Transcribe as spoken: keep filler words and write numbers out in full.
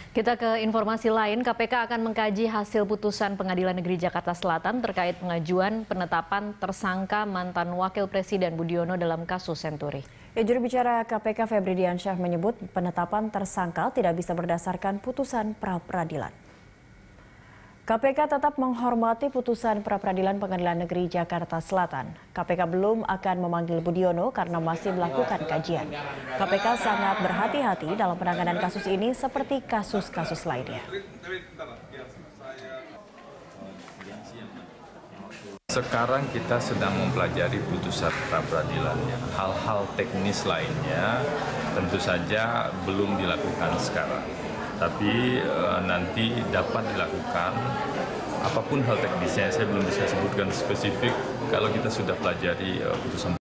Kita ke informasi lain, K P K akan mengkaji hasil putusan Pengadilan Negeri Jakarta Selatan terkait pengajuan penetapan tersangka mantan Wakil Presiden Budiono dalam kasus Senturi. Ya, juru bicara K P K Febri Diansyah menyebut penetapan tersangka tidak bisa berdasarkan putusan pra-peradilan. K P K tetap menghormati putusan pra-peradilan Pengadilan Negeri Jakarta Selatan. K P K belum akan memanggil Budiono karena masih melakukan kajian. K P K sangat berhati-hati dalam penanganan kasus ini seperti kasus-kasus lainnya. Sekarang kita sedang mempelajari putusan pra-peradilannya. Hal-hal teknis lainnya tentu saja belum dilakukan sekarang. Tapi e, nanti dapat dilakukan apapun hal teknisnya. Saya belum bisa sebutkan spesifik kalau kita sudah pelajari e, putusan